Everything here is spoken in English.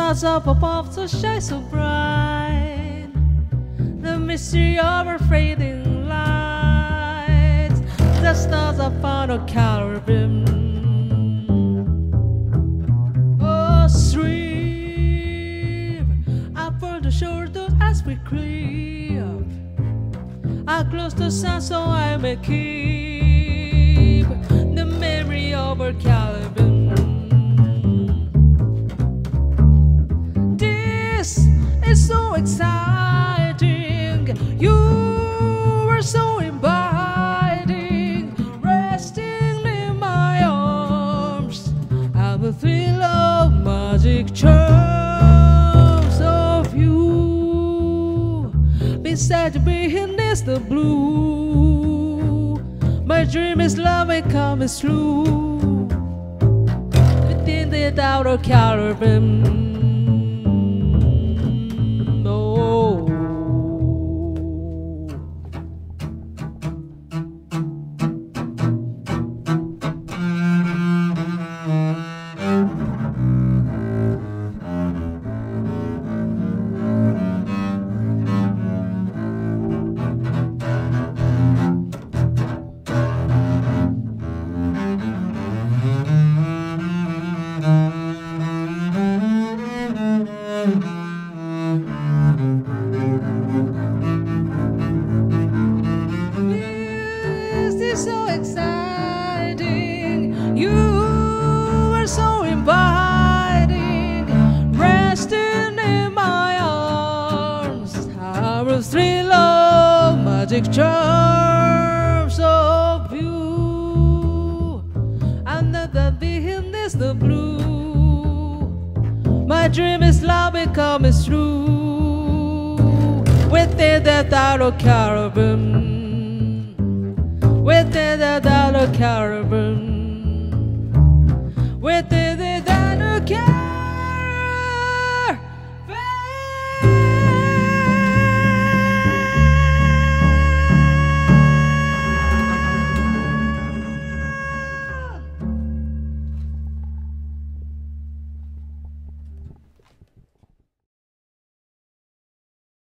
stars up above so shine so bright. The mystery of our fading lights. The stars up on a cherubim. Oh, stream up on the shoulder as we creep. I close the sun so I may keep the memory of our cherubim. It's so exciting. You were so inviting, resting in my arms. I'm a thrill of magic charms of you. Beside me in this the blue. My dream is love and comes true. Within the outer cherubim. So exciting, you were so inviting, resting in my arms. I was thrill of magic charms of you. Under the being is the blue. My dream is love, it comes true. Within that outer cherubim. Within the outer cherubim.